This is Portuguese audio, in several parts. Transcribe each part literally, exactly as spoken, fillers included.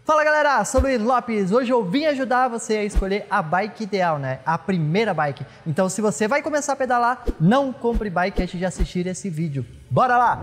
Fala galera, sou o Luiz Lopes. Hoje eu vim ajudar você a escolher a bike ideal, né? A primeira bike. Então se você vai começar a pedalar, não compre bike antes de assistir esse vídeo. Bora lá!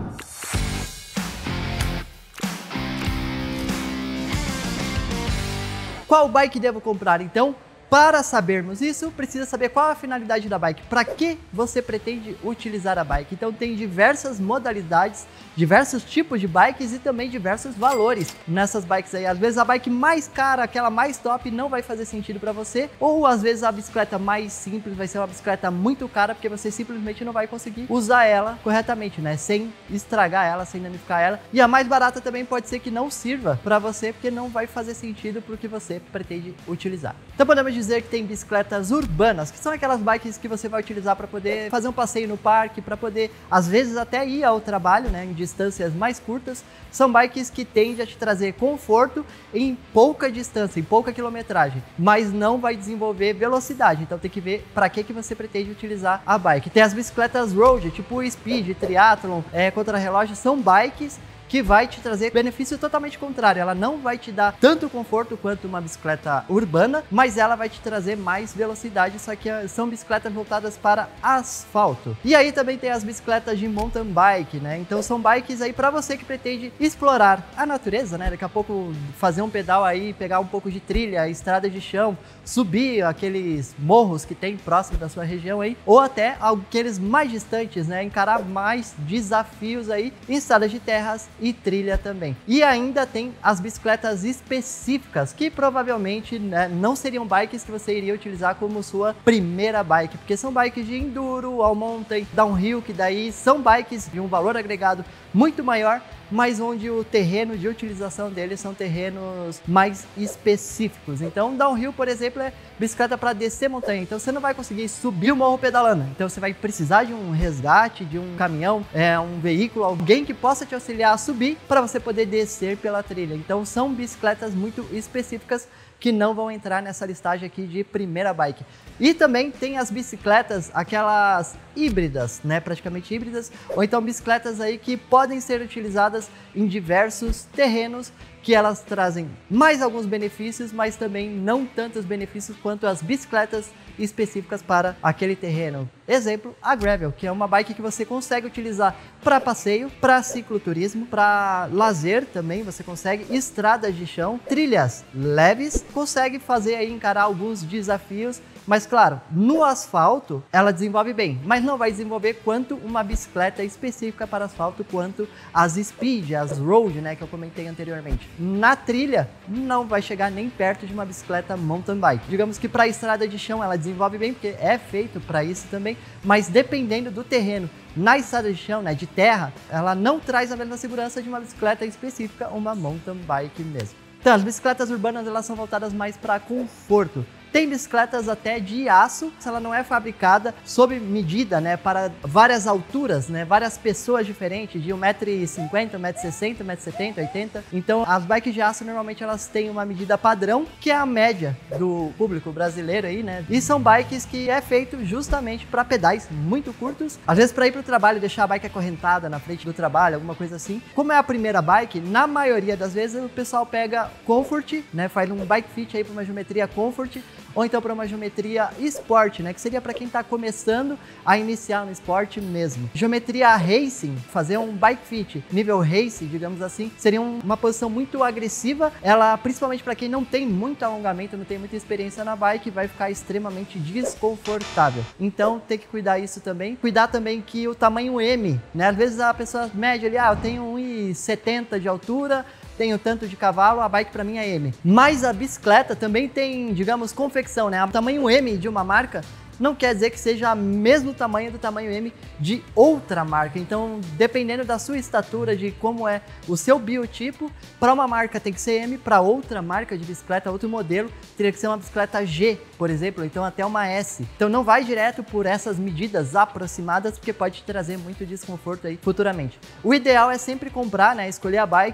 Qual bike devo comprar então? Para sabermos isso, precisa saber qual a finalidade da bike, para que você pretende utilizar a bike. Então tem diversas modalidades, diversos tipos de bikes e também diversos valores nessas bikes aí. Às vezes a bike mais cara, aquela mais top, não vai fazer sentido para você, ou às vezes a bicicleta mais simples vai ser uma bicicleta muito cara, porque você simplesmente não vai conseguir usar ela corretamente, né? Sem estragar ela, sem danificar ela. E a mais barata também pode ser que não sirva para você, porque não vai fazer sentido para o que você pretende utilizar. Então podemos dizer dizer que tem bicicletas urbanas, que são aquelas bikes que você vai utilizar para poder fazer um passeio no parque, para poder, às vezes, até ir ao trabalho, né, em distâncias mais curtas. São bikes que tendem a te trazer conforto em pouca distância, em pouca quilometragem, mas não vai desenvolver velocidade. Então tem que ver para que, que você pretende utilizar a bike. Tem as bicicletas road, tipo speed, triathlon, é, contra-relógio, são bikes que vai te trazer benefício totalmente contrário. Ela não vai te dar tanto conforto quanto uma bicicleta urbana, mas ela vai te trazer mais velocidade, só que são bicicletas voltadas para asfalto. E aí também tem as bicicletas de mountain bike, né? Então são bikes aí para você que pretende explorar a natureza, né? Daqui a pouco fazer um pedal aí, pegar um pouco de trilha, estrada de chão, subir aqueles morros que tem próximo da sua região aí, ou até aqueles mais distantes, né? Encarar mais desafios aí em estradas de terras e trilha também. E ainda tem as bicicletas específicas, que provavelmente, né, não seriam bikes que você iria utilizar como sua primeira bike, porque são bikes de enduro, all mountain, downhill, que daí são bikes de um valor agregado muito maior, mas onde o terreno de utilização deles são terrenos mais específicos. Então, downhill, por exemplo, é bicicleta para descer montanha. Então, você não vai conseguir subir o morro pedalando. Então, você vai precisar de um resgate, de um caminhão, é, um veículo, alguém que possa te auxiliar a subir para você poder descer pela trilha. Então, são bicicletas muito específicas que não vão entrar nessa listagem aqui de primeira bike. E também tem as bicicletas, aquelas híbridas, né, praticamente híbridas, ou então bicicletas aí que podem ser utilizadas em diversos terrenos, que elas trazem mais alguns benefícios, mas também não tantos benefícios quanto as bicicletas específicas para aquele terreno. Exemplo, a gravel, que é uma bike que você consegue utilizar para passeio, para cicloturismo, para lazer também, você consegue estradas de chão, trilhas leves, consegue fazer aí encarar alguns desafios. Mas claro, no asfalto ela desenvolve bem, mas não vai desenvolver quanto uma bicicleta específica para asfalto, quanto as speed, as road, né, que eu comentei anteriormente. Na trilha, não vai chegar nem perto de uma bicicleta mountain bike. Digamos que para estrada de chão ela desenvolve bem, porque é feito para isso também, mas dependendo do terreno, na estrada de chão, né, de terra, ela não traz a mesma segurança de uma bicicleta específica, uma mountain bike mesmo. Então, as bicicletas urbanas, elas são voltadas mais para conforto. Tem bicicletas até de aço, se ela não é fabricada sob medida, né, para várias alturas, né, várias pessoas diferentes, de um metro e cinquenta, um metro e sessenta, um metro e setenta, oitenta. Então, as bikes de aço, normalmente, elas têm uma medida padrão, que é a média do público brasileiro aí, né? E são bikes que é feito justamente para pedais muito curtos. Às vezes, para ir para o trabalho, deixar a bike acorrentada na frente do trabalho, alguma coisa assim. Como é a primeira bike, na maioria das vezes, o pessoal pega Comfort, né, faz um bike fit aí para uma geometria Comfort, ou então para uma geometria esporte, né, que seria para quem está começando a iniciar no esporte mesmo. Geometria racing, fazer um bike fit nível race, digamos assim, seria um, uma posição muito agressiva. Ela, principalmente para quem não tem muito alongamento, não tem muita experiência na bike, vai ficar extremamente desconfortável. Então tem que cuidar isso também. Cuidar também que o tamanho M, né, às vezes a pessoa mede ali, ah, eu tenho um e setenta de altura, tenho tanto de cavalo, a bike para mim é M. Mas a bicicleta também tem, digamos, confecção, né? O tamanho M de uma marca não quer dizer que seja o mesmo tamanho do tamanho M de outra marca. Então, dependendo da sua estatura, de como é o seu biotipo, para uma marca tem que ser M, para outra marca de bicicleta, outro modelo, teria que ser uma bicicleta G, por exemplo, então até uma S. Então não vai direto por essas medidas aproximadas, porque pode te trazer muito desconforto aí futuramente. O ideal é sempre comprar, né, escolher a bike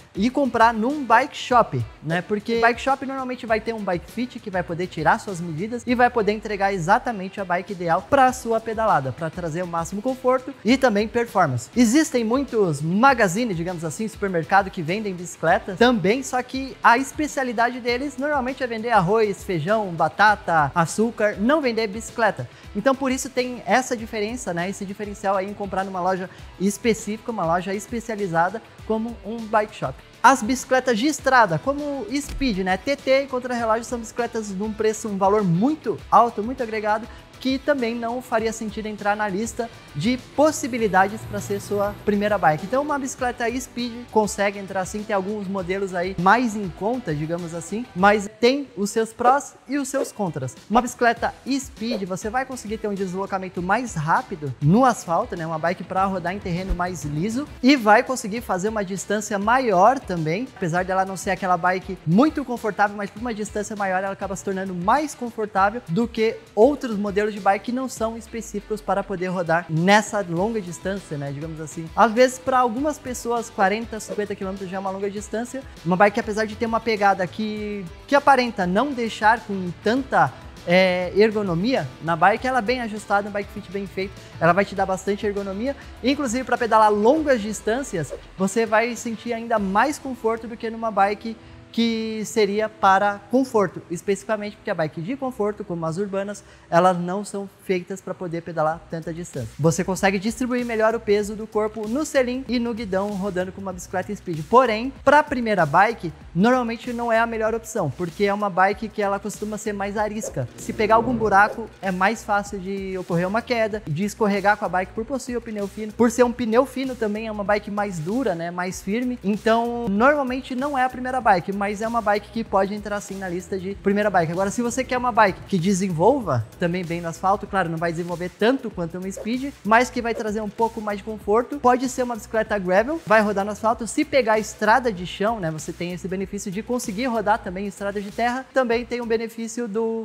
e comprar num bike shop, né? Porque bike shop normalmente vai ter um bike fit que vai poder tirar suas medidas e vai poder entregar exatamente a bike ideal para sua pedalada, para trazer o máximo conforto e também performance. Existem muitos magazines, digamos assim, supermercado que vendem bicicleta também, só que a especialidade deles normalmente é vender arroz, feijão, batata, açúcar, não vender bicicleta. Então por isso tem essa diferença, né? Esse diferencial aí em comprar numa loja específica, uma loja especializada como um bike shop. As bicicletas de estrada, como Speed, né? T T e contra-relógio são bicicletas de um preço, um valor muito alto, muito agregado, que também não faria sentido entrar na lista de possibilidades para ser sua primeira bike. Então uma bicicleta Speed consegue entrar sim, tem alguns modelos aí mais em conta, digamos assim, mas tem os seus prós e os seus contras. Uma bicicleta Speed, você vai conseguir ter um deslocamento mais rápido no asfalto, né? Uma bike para rodar em terreno mais liso e vai conseguir fazer uma distância maior também, apesar dela não ser aquela bike muito confortável, mas por uma distância maior ela acaba se tornando mais confortável do que outros modelos de bike que não são específicos para poder rodar nessa longa distância, né, digamos assim. Às vezes, para algumas pessoas, quarenta, cinquenta quilômetros já é uma longa distância. Uma bike, apesar de ter uma pegada que, que aparenta não deixar com tanta é, ergonomia na bike, ela é bem ajustada, um bike fit bem feito, ela vai te dar bastante ergonomia. Inclusive, para pedalar longas distâncias, você vai sentir ainda mais conforto do que numa bike que seria para conforto, especificamente porque a bike de conforto, como as urbanas, elas não são feitas para poder pedalar tanta distância. Você consegue distribuir melhor o peso do corpo no selim e no guidão rodando com uma bicicleta Speed. Porém, para a primeira bike, normalmente não é a melhor opção, porque é uma bike que ela costuma ser mais arisca. Se pegar algum buraco, é mais fácil de ocorrer uma queda, de escorregar com a bike por possuir o pneu fino. Por ser um pneu fino também é uma bike mais dura, né, mais firme. Então, normalmente não é a primeira bike, mas é uma bike que pode entrar sim na lista de primeira bike. Agora, se você quer uma bike que desenvolva também bem no asfalto, claro, não vai desenvolver tanto quanto uma Speed, mas que vai trazer um pouco mais de conforto, pode ser uma bicicleta gravel, vai rodar no asfalto. Se pegar estrada de chão, né, você tem esse benefício de conseguir rodar também em estrada de terra, também tem um benefício do...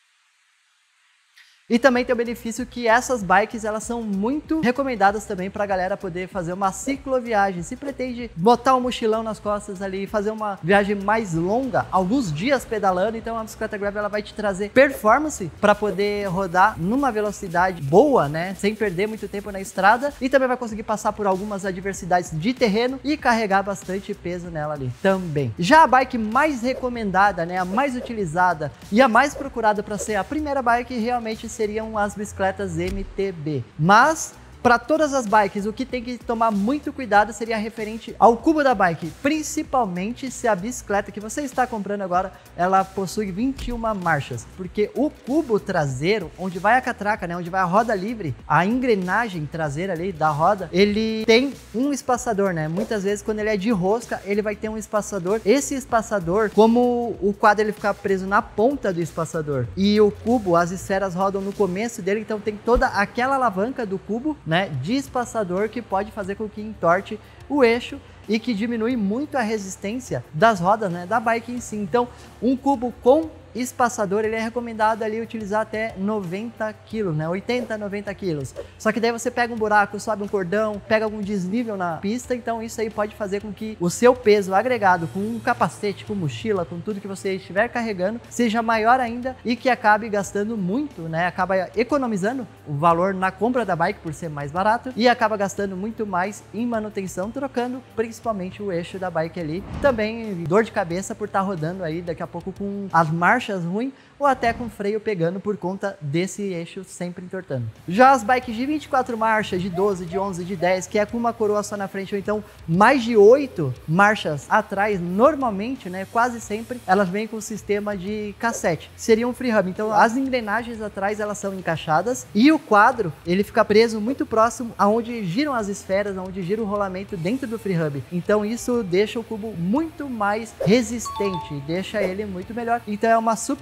E também tem o benefício que essas bikes, elas são muito recomendadas também para a galera poder fazer uma cicloviagem. Se pretende botar um mochilão nas costas ali, fazer uma viagem mais longa, alguns dias pedalando, então a bicicleta gravel ela vai te trazer performance para poder rodar numa velocidade boa, né, sem perder muito tempo na estrada, e também vai conseguir passar por algumas adversidades de terreno e carregar bastante peso nela ali também. Já a bike mais recomendada, né, a mais utilizada e a mais procurada para ser a primeira bike, realmente seriam as bicicletas M T B. Mas para todas as bikes, o que tem que tomar muito cuidado seria referente ao cubo da bike, principalmente se a bicicleta que você está comprando agora, ela possui vinte e uma marchas, porque o cubo traseiro, onde vai a catraca, né, onde vai a roda livre, a engrenagem traseira ali da roda, ele tem um espaçador, né? Muitas vezes quando ele é de rosca, ele vai ter um espaçador. Esse espaçador, como o quadro ele fica preso na ponta do espaçador e o cubo, as esferas rodam no começo dele, então tem toda aquela alavanca do cubo, né, de espaçador, que pode fazer com que entorte o eixo e que diminui muito a resistência das rodas, né, da bike em si. Então, um cubo com espaçador, ele é recomendado ali utilizar até noventa quilos, né, oitenta, noventa quilos. Só que daí você pega um buraco, sobe um cordão, pega algum desnível na pista, então isso aí pode fazer com que o seu peso agregado com um capacete, com mochila, com tudo que você estiver carregando, seja maior ainda e que acabe gastando muito, né, acaba economizando o valor na compra da bike por ser mais barato e acaba gastando muito mais em manutenção, trocando principalmente o eixo da bike ali. Também dor de cabeça por estar rodando aí daqui a pouco com as marchas ruim ou até com freio pegando por conta desse eixo sempre entortando. Já as bikes de vinte e quatro marchas, de doze, de onze, de dez, que é com uma coroa só na frente ou então mais de oito marchas atrás, normalmente, né, quase sempre, elas vêm com o sistema de cassete. Seria um free hub. Então as engrenagens atrás, elas são encaixadas e o quadro, ele fica preso muito próximo aonde giram as esferas, aonde gira o rolamento dentro do free hub. Então isso deixa o cubo muito mais resistente, deixa ele muito melhor. Então é uma super indicação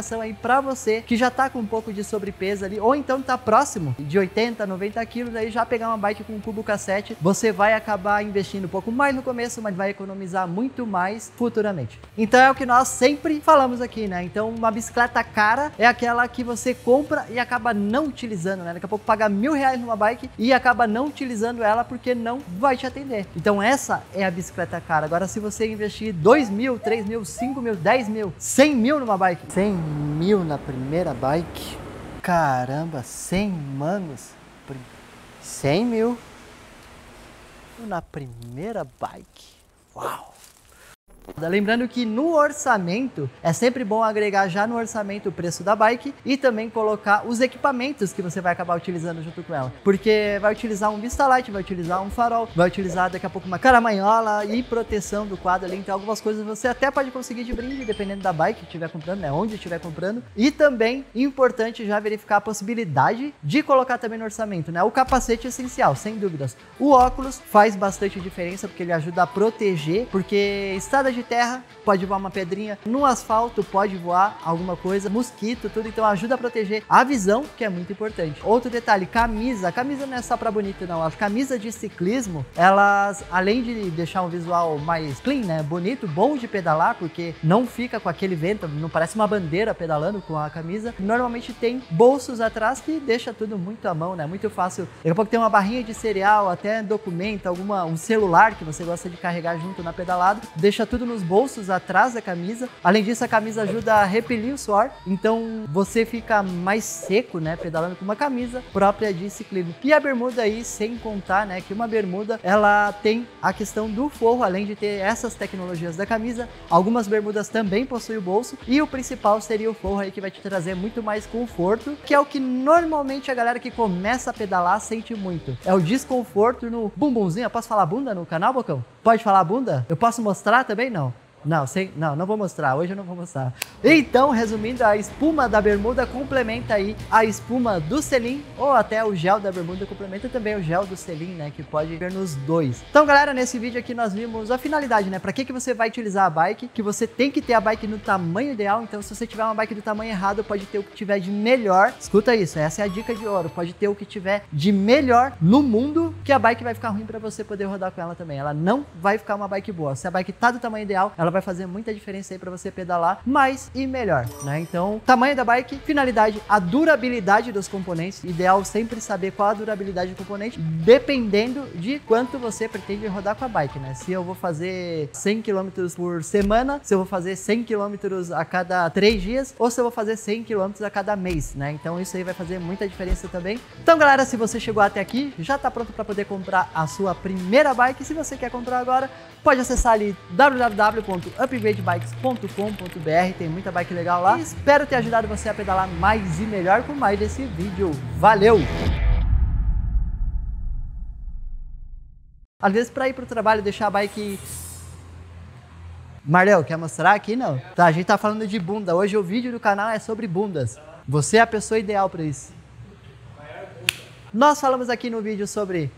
recomendação aí pra você que já tá com um pouco de sobrepeso ali, ou então tá próximo de oitenta, noventa quilos, aí já pegar uma bike com um cubo cassete, você vai acabar investindo um pouco mais no começo, mas vai economizar muito mais futuramente. Então é o que nós sempre falamos aqui, né? Então uma bicicleta cara é aquela que você compra e acaba não utilizando, né? Daqui a pouco paga mil reais numa bike e acaba não utilizando ela porque não vai te atender. Então essa é a bicicleta cara. Agora se você investir dois mil, três mil, cinco mil, dez mil, cem mil numa bike, cem mil na primeira bike, caramba, cem manos, cem mil na primeira bike, uau! Lembrando que no orçamento, é sempre bom agregar já no orçamento o preço da bike e também colocar os equipamentos que você vai acabar utilizando junto com ela. Porque vai utilizar um Vista Light, vai utilizar um farol, vai utilizar daqui a pouco uma caramanhola e proteção do quadro ali. Então algumas coisas você até pode conseguir de brinde, dependendo da bike que estiver comprando, né? Onde estiver comprando. E também, importante já verificar a possibilidade de colocar também no orçamento, né? O capacete é essencial, sem dúvidas. O óculos faz bastante diferença porque ele ajuda a proteger, porque estrada de terra pode voar uma pedrinha, no asfalto pode voar alguma coisa, mosquito, tudo, então ajuda a proteger a visão, que é muito importante. Outro detalhe, camisa, camisa não é só pra bonito não, as camisas de ciclismo, elas, além de deixar um visual mais clean, né, bonito, bom de pedalar, porque não fica com aquele vento, não parece uma bandeira pedalando com a camisa, normalmente tem bolsos atrás que deixa tudo muito à mão, né, muito fácil. Daqui a pouco tem uma barrinha de cereal, até documento, alguma, um celular que você gosta de carregar junto na pedalada, deixa tudo nos bolsos atrás da camisa. Além disso, a camisa ajuda a repelir o suor, então você fica mais seco, né, pedalando com uma camisa própria de ciclismo. E a bermuda aí, sem contar, né, que uma bermuda, ela tem a questão do forro, além de ter essas tecnologias da camisa, algumas bermudas também possuem o bolso, e o principal seria o forro aí, que vai te trazer muito mais conforto, que é o que normalmente a galera que começa a pedalar sente muito. É o desconforto no bumbumzinho. Eu posso falar bunda no canal, Bocão? Pode falar bunda? Eu posso mostrar também? Não. Não, sem, não, não vou mostrar, hoje eu não vou mostrar. Então, resumindo, a espuma da bermuda complementa aí a espuma do selim, ou até o gel da bermuda complementa também o gel do selim, né, que pode ver nos dois. Então, galera, nesse vídeo aqui nós vimos a finalidade, né, para que que você vai utilizar a bike, que você tem que ter a bike no tamanho ideal, então se você tiver uma bike do tamanho errado, pode ter o que tiver de melhor. Escuta isso, essa é a dica de ouro, pode ter o que tiver de melhor no mundo, que a bike vai ficar ruim para você poder rodar com ela também. Ela não vai ficar uma bike boa. Se a bike tá do tamanho ideal, ela vai fazer muita diferença aí para você pedalar mais e melhor, né? Então, tamanho da bike, finalidade, a durabilidade dos componentes, ideal sempre saber qual a durabilidade do componente, dependendo de quanto você pretende rodar com a bike, né? Se eu vou fazer cem quilômetros por semana, se eu vou fazer cem quilômetros a cada três dias, ou se eu vou fazer cem quilômetros a cada mês, né? Então isso aí vai fazer muita diferença também. Então, galera, se você chegou até aqui, já tá pronto para poder comprar a sua primeira bike. Se você quer comprar agora, pode acessar ali w w w ponto upgrade bikes ponto com ponto b r, tem muita bike legal lá. E espero ter ajudado você a pedalar mais e melhor com mais desse vídeo. Valeu! Às vezes, para ir pro trabalho, deixar a bike... Marlel, quer mostrar aqui? Não. Tá, a gente tá falando de bunda. Hoje o vídeo do canal é sobre bundas. Você é a pessoa ideal para isso. Nós falamos aqui no vídeo sobre